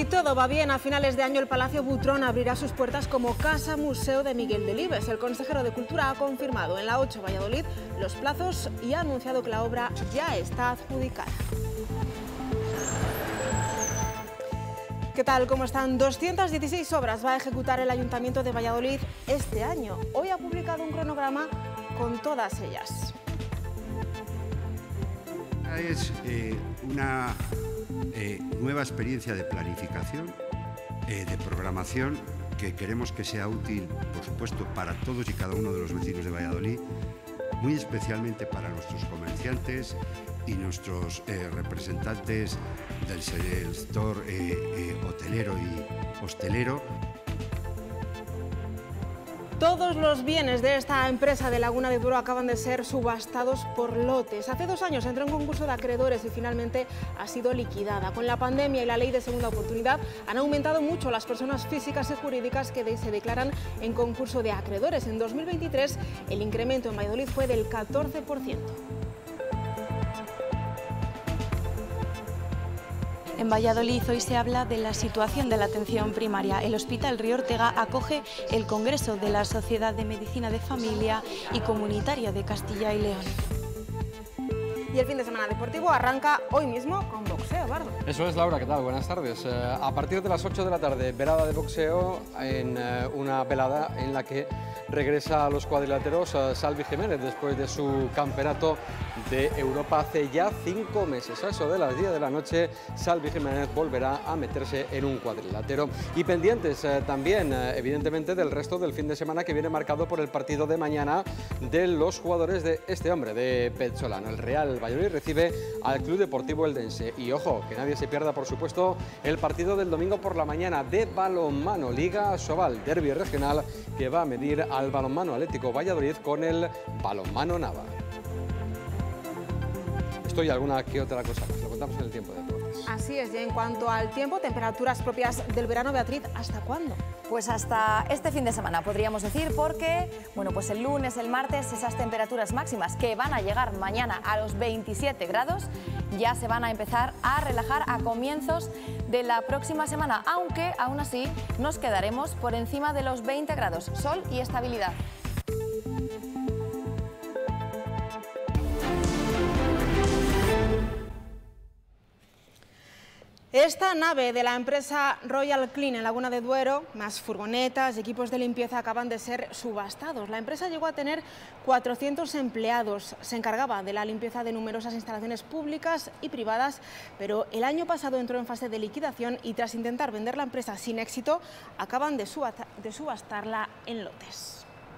todo va bien, a finales de año el Palacio Butrón abrirá sus puertas como Casa Museo de Miguel Delibes. El consejero de Cultura ha confirmado en la 8 Valladolid los plazos y ha anunciado que la obra ya está adjudicada. ¿Qué tal? ¿Cómo están? 216 obras va a ejecutar el Ayuntamiento de Valladolid este año. Hoy ha publicado un cronograma con todas ellas. Es una nueva experiencia de planificación, de programación, que queremos que sea útil, por supuesto, para todos y cada uno de los vecinos de Valladolid, muy especialmente para nuestros comerciantes y nuestros representantes del sector hotelero y hostelero. Todos los bienes de esta empresa de Laguna de Duero acaban de ser subastados por lotes. Hace 2 años entró en concurso de acreedores y finalmente ha sido liquidada. Con la pandemia y la ley de segunda oportunidad han aumentado mucho las personas físicas y jurídicas que se declaran en concurso de acreedores. En 2023 el incremento en Valladolid fue del 14%. En Valladolid hoy se habla de la situación de la atención primaria. El Hospital Río Ortega acoge el Congreso de la Sociedad de Medicina de Familia y Comunitaria de Castilla y León. Y el fin de semana deportivo arranca hoy mismo con boxeo, Bardo. Eso es, Laura, ¿qué tal? Buenas tardes. A partir de las 8 de la tarde, velada de boxeo, en una velada en la que regresa a los cuadriláteros Salvi Jiménez después de su campeonato de Europa hace ya 5 meses. A eso de las 10 de la noche, Salvi Jiménez volverá a meterse en un cuadrilátero. Y pendientes también, evidentemente, del resto del fin de semana que viene marcado por el partido de mañana de los jugadores de este hombre, de Pezzolano. El Real Valladolid recibe al Club Deportivo Eldense. Y ojo, que nadie se pierda, por supuesto, el partido del domingo por la mañana de balonmano, Liga Sobal, derbi regional, que va a medir al balonmano Atlético Valladolid con el balonmano Nava. Esto y alguna que otra cosa más, lo contamos en el tiempo de deportes. Así es, y en cuanto al tiempo, temperaturas propias del verano, Beatriz, ¿hasta cuándo? Pues hasta este fin de semana, podríamos decir, porque bueno, pues el lunes, el martes, esas temperaturas máximas que van a llegar mañana a los 27 grados, ya se van a empezar a relajar a comienzos de la próxima semana, aunque aún así nos quedaremos por encima de los 20 grados, sol y estabilidad. Esta nave de la empresa Royal Clean en Laguna de Duero, más furgonetas y equipos de limpieza, acaban de ser subastados. La empresa llegó a tener 400 empleados. Se encargaba de la limpieza de numerosas instalaciones públicas y privadas, pero el año pasado entró en fase de liquidación y tras intentar vender la empresa sin éxito, acaban de subastarla en lotes.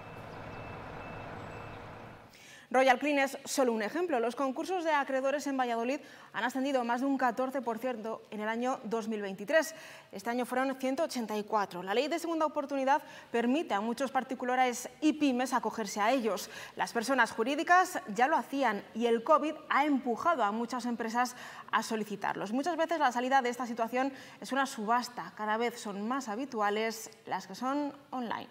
Royal Clean es solo un ejemplo. Los concursos de acreedores en Valladolid han ascendido más de un 14% en el año 2023. Este año fueron 184. La ley de segunda oportunidad permite a muchos particulares y pymes acogerse a ellos. Las personas jurídicas ya lo hacían y el COVID ha empujado a muchas empresas a solicitarlos. Muchas veces la salida de esta situación es una subasta. Cada vez son más habituales las que son online.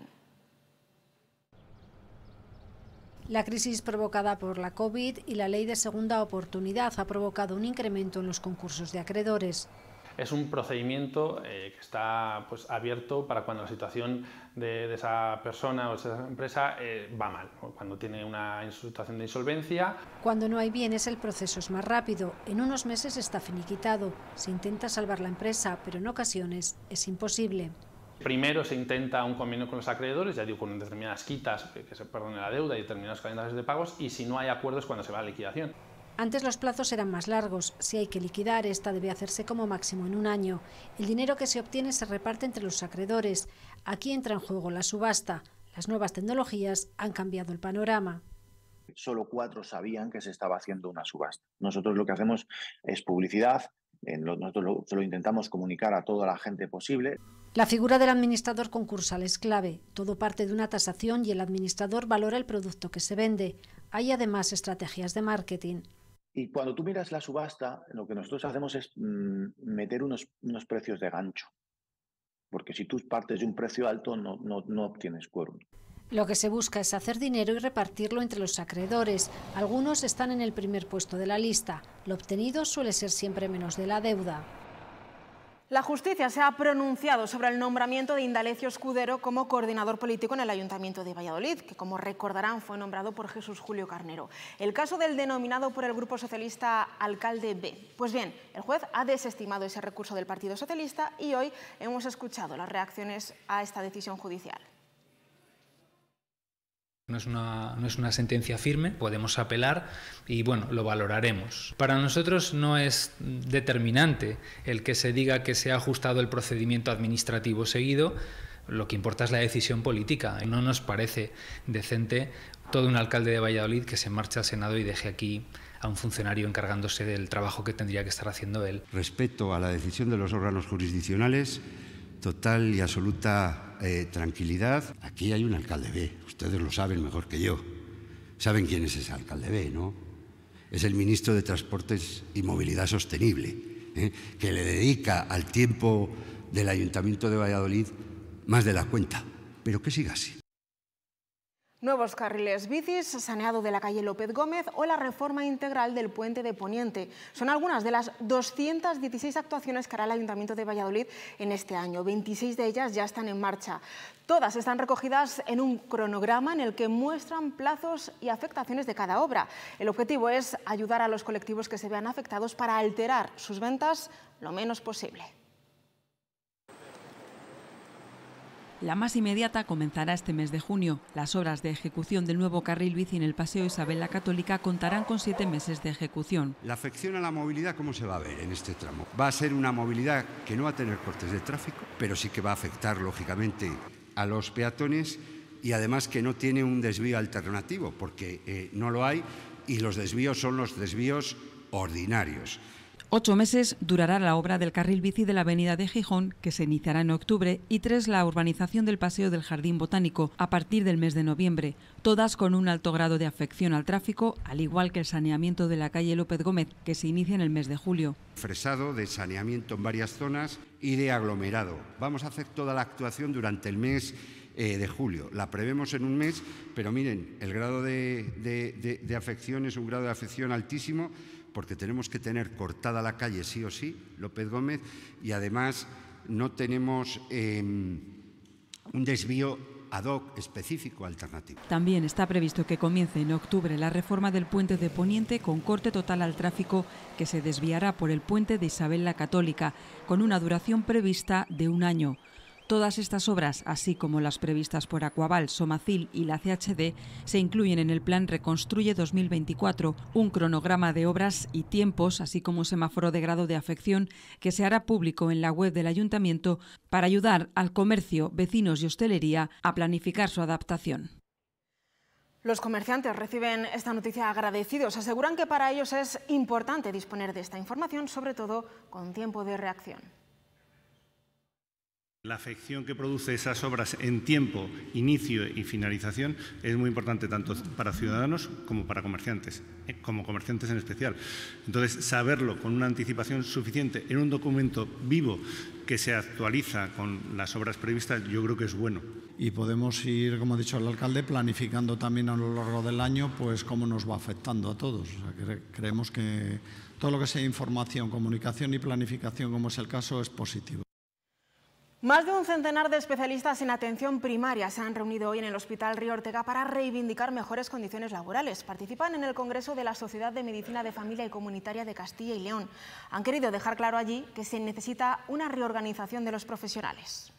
La crisis provocada por la COVID y la ley de segunda oportunidad ha provocado un incremento en los concursos de acreedores. Es un procedimiento que está abierto para cuando la situación de esa persona o esa empresa va mal, cuando tiene una situación de insolvencia. Cuando no hay bienes, el proceso es más rápido. En unos meses está finiquitado. Se intenta salvar la empresa, pero en ocasiones es imposible. Primero se intenta un convenio con los acreedores, ya digo, con determinadas quitas, que se perdone la deuda y determinados calendarios de pagos, y si no hay acuerdos cuando se va a liquidación. Antes los plazos eran más largos. Si hay que liquidar, esta debe hacerse como máximo en un año. El dinero que se obtiene se reparte entre los acreedores. Aquí entra en juego la subasta. Las nuevas tecnologías han cambiado el panorama. Solo 4 sabían que se estaba haciendo una subasta. Nosotros lo que hacemos es publicidad. Nosotros lo intentamos comunicar a toda la gente posible. La figura del administrador concursal es clave. Todo parte de una tasación y el administrador valora el producto que se vende. Hay además estrategias de marketing. Y cuando tú miras la subasta, lo que nosotros hacemos es meter unos precios de gancho. Porque si tú partes de un precio alto, no obtienes quórum. Lo que se busca es hacer dinero y repartirlo entre los acreedores. Algunos están en el primer puesto de la lista. Lo obtenido suele ser siempre menos de la deuda. La justicia se ha pronunciado sobre el nombramiento de Indalecio Escudero como coordinador político en el Ayuntamiento de Valladolid, que, como recordarán, fue nombrado por Jesús Julio Carnero. El caso del denominado por el Grupo Socialista alcalde B. Pues bien, el juez ha desestimado ese recurso del Partido Socialista y hoy hemos escuchado las reacciones a esta decisión judicial. No es una sentencia firme, podemos apelar y bueno, lo valoraremos. Para nosotros no es determinante el que se diga que se ha ajustado el procedimiento administrativo seguido, lo que importa es la decisión política. No nos parece decente todo un alcalde de Valladolid que se marche al Senado y deje aquí a un funcionario encargándose del trabajo que tendría que estar haciendo él. Respeto a la decisión de los órganos jurisdiccionales, total y absoluta tranquilidad. Aquí hay un alcalde B, ustedes lo saben mejor que yo. Saben quién es ese alcalde B, ¿no? Es el ministro de Transportes y Movilidad Sostenible, que le dedica al tiempo del Ayuntamiento de Valladolid más de la cuenta. Pero que siga así. Nuevos carriles bicis, saneado de la calle López Gómez o la reforma integral del puente de Poniente. Son algunas de las 216 actuaciones que hará el Ayuntamiento de Valladolid en este año. 26 de ellas ya están en marcha. Todas están recogidas en un cronograma en el que muestran plazos y afectaciones de cada obra. El objetivo es ayudar a los colectivos que se vean afectados para alterar sus ventas lo menos posible. La más inmediata comenzará este mes de junio. Las obras de ejecución del nuevo carril bici en el Paseo Isabel la Católica contarán con 7 meses de ejecución. La afección a la movilidad, ¿cómo se va a ver en este tramo? Va a ser una movilidad que no va a tener cortes de tráfico, pero sí que va a afectar, lógicamente, a los peatones y además que no tiene un desvío alternativo, porque no lo hay y los desvíos son los desvíos ordinarios. 8 meses durará la obra del carril bici de la avenida de Gijón, que se iniciará en octubre, y 3 la urbanización del Paseo del Jardín Botánico, a partir del mes de noviembre, todas con un alto grado de afección al tráfico, al igual que el saneamiento de la calle López Gómez, que se inicia en el mes de julio. Fresado, de saneamiento en varias zonas y de aglomerado. Vamos a hacer toda la actuación durante el mes de julio. La prevemos en un mes, pero miren, el grado de afección es un grado de afección altísimo, porque tenemos que tener cortada la calle sí o sí, López Gómez, y además no tenemos un desvío ad hoc específico alternativo. También está previsto que comience en octubre la reforma del puente de Poniente con corte total al tráfico que se desviará por el puente de Isabel la Católica, con una duración prevista de 1 año. Todas estas obras, así como las previstas por Aquaval, Somacil y la CHD, se incluyen en el Plan Reconstruye 2024, un cronograma de obras y tiempos, así como un semáforo de grado de afección que se hará público en la web del Ayuntamiento para ayudar al comercio, vecinos y hostelería a planificar su adaptación. Los comerciantes reciben esta noticia agradecidos. Aseguran que para ellos es importante disponer de esta información, sobre todo con tiempo de reacción. La afección que produce esas obras en tiempo, inicio y finalización es muy importante tanto para ciudadanos como para comerciantes, en especial. Entonces, saberlo con una anticipación suficiente en un documento vivo que se actualiza con las obras previstas, yo creo que es bueno. Y podemos ir, como ha dicho el alcalde, planificando también a lo largo del año pues cómo nos va afectando a todos. O sea, creemos que todo lo que sea información, comunicación y planificación, como es el caso, es positivo. Más de un centenar de especialistas en atención primaria se han reunido hoy en el Hospital Río Ortega para reivindicar mejores condiciones laborales. Participan en el Congreso de la Sociedad de Medicina de Familia y Comunitaria de Castilla y León. Han querido dejar claro allí que se necesita una reorganización de los profesionales.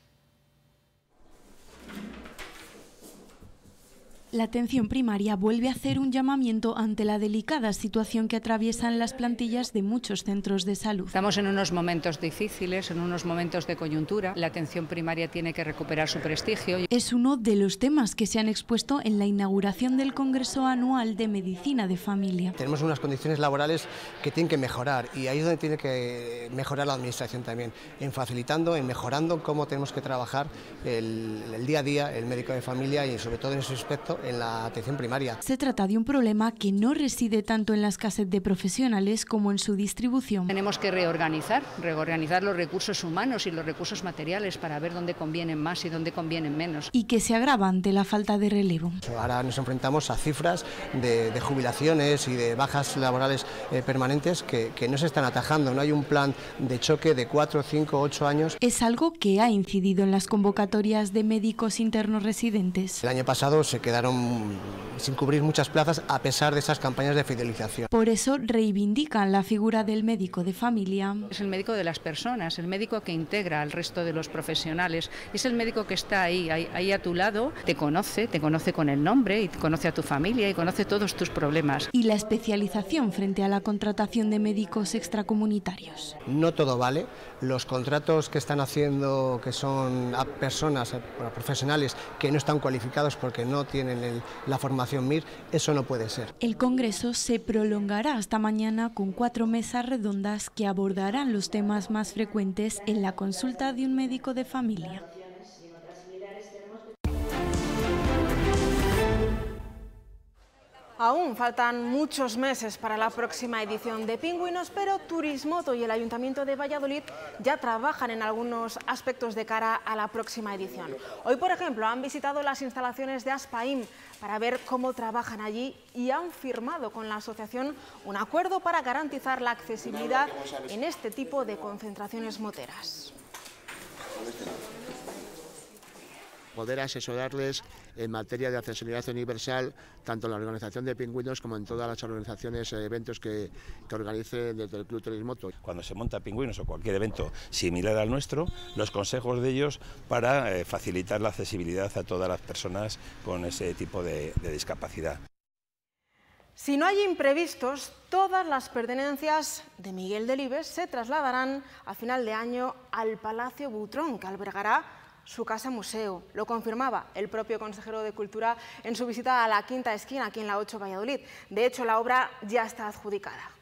La atención primaria vuelve a hacer un llamamiento ante la delicada situación que atraviesan las plantillas de muchos centros de salud. Estamos en unos momentos difíciles, en unos momentos de coyuntura. La atención primaria tiene que recuperar su prestigio. Es uno de los temas que se han expuesto en la inauguración del Congreso Anual de Medicina de Familia. Tenemos unas condiciones laborales que tienen que mejorar y ahí es donde tiene que mejorar la Administración también, en facilitando, en mejorando cómo tenemos que trabajar el día a día, el médico de familia y sobre todo en ese aspecto en la atención primaria. Se trata de un problema que no reside tanto en la escasez de profesionales como en su distribución. Tenemos que reorganizar los recursos humanos y los recursos materiales para ver dónde convienen más y dónde convienen menos. Y que se agrava ante la falta de relevo. Ahora nos enfrentamos a cifras de jubilaciones y de bajas laborales permanentes que no se están atajando. No hay un plan de choque de 4, 5, 8 años. Es algo que ha incidido en las convocatorias de médicos internos residentes. El año pasado se quedaron sin cubrir muchas plazas a pesar de esas campañas de fidelización. Por eso reivindican la figura del médico de familia. Es el médico de las personas, el médico que integra al resto de los profesionales. Es el médico que está ahí a tu lado, te conoce con el nombre y conoce a tu familia y conoce todos tus problemas. Y la especialización frente a la contratación de médicos extracomunitarios. No todo vale. Los contratos que están haciendo, que son a personas, a profesionales que no están cualificados porque no tienen la formación MIR, eso no puede ser. El Congreso se prolongará hasta mañana con 4 mesas redondas que abordarán los temas más frecuentes en la consulta de un médico de familia. Aún faltan muchos meses para la próxima edición de Pingüinos, pero Turismoto y el Ayuntamiento de Valladolid ya trabajan en algunos aspectos de cara a la próxima edición. Hoy, por ejemplo, han visitado las instalaciones de Aspaim para ver cómo trabajan allí y han firmado con la asociación un acuerdo para garantizar la accesibilidad en este tipo de concentraciones moteras. Poder asesorarles en materia de accesibilidad universal, tanto en la organización de Pingüinos como en todas las organizaciones e eventos que organice desde el Club Turismoto. Cuando se monta Pingüinos o cualquier evento similar al nuestro, los consejos de ellos para facilitar la accesibilidad a todas las personas con ese tipo de discapacidad. Si no hay imprevistos, todas las pertenencias de Miguel Delibes se trasladarán a final de año al Palacio Butrón, que albergará su casa museo. Lo confirmaba el propio consejero de Cultura en su visita a la Quinta Esquina, aquí en la 8 Valladolid. De hecho, la obra ya está adjudicada.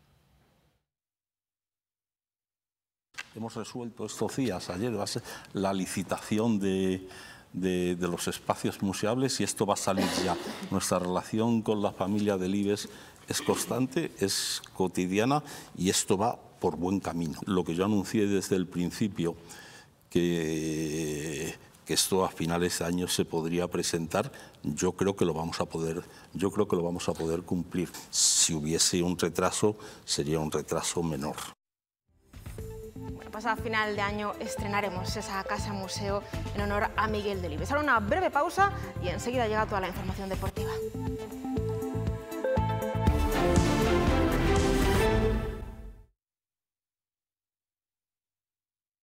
Hemos resuelto estos días, ayer, la licitación de los espacios museables y esto va a salir ya. Nuestra relación con la familia Delibes es constante, es cotidiana y esto va por buen camino. Lo que yo anuncié desde el principio, que esto a finales de año se podría presentar, yo creo que lo vamos a poder cumplir. Si hubiese un retraso, sería un retraso menor. Bueno, pues a final de año estrenaremos esa casa museo en honor a Miguel Delibes. Ahora una breve pausa y enseguida llega toda la información deportiva.